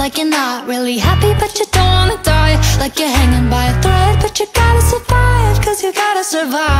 Like you're not really happy but you don't wanna die. Like you're hanging by a thread but you gotta survive, 'cause you gotta survive.